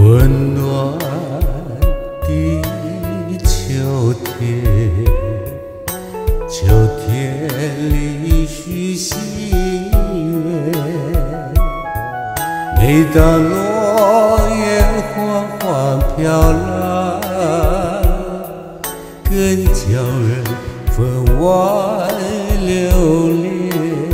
温暖的秋天，秋天里许心愿。每当落叶缓缓飘来，更叫人分外留恋。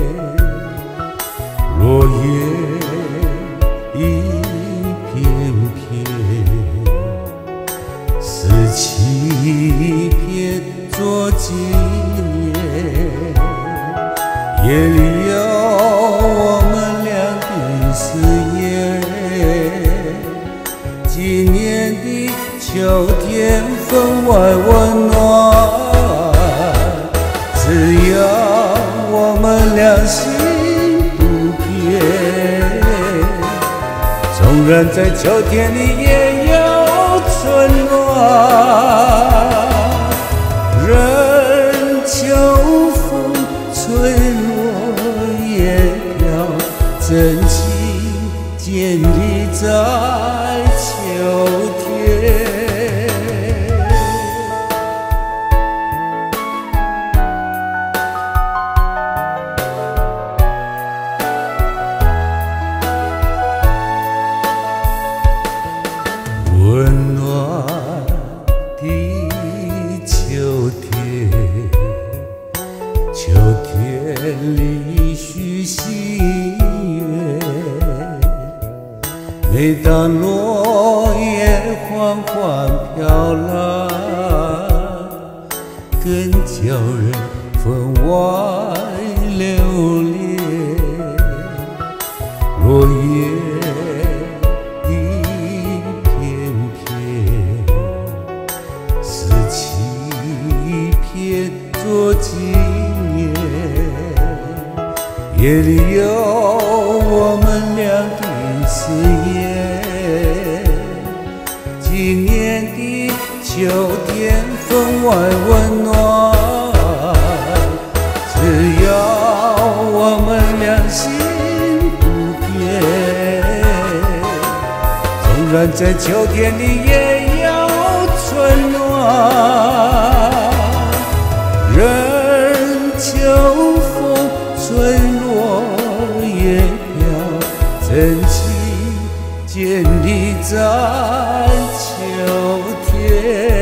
落叶一片片，拾起一片做纪念。夜里有我们俩的誓言，今年的秋天分外温暖。只要我们俩心不变，纵然在秋天里也有春暖。任秋风吹落叶飘，真情建立在秋天。温暖的秋天，秋天里许心愿。每当落叶缓缓飘来，更叫人分外留恋。落叶一片片，拾起一片做纪念。夜里有我们俩的誓言，今年的秋天分外温暖。只要我们俩心不变，纵然在秋天里也有春暖。任秋风吹落叶飘，真情建立在秋天。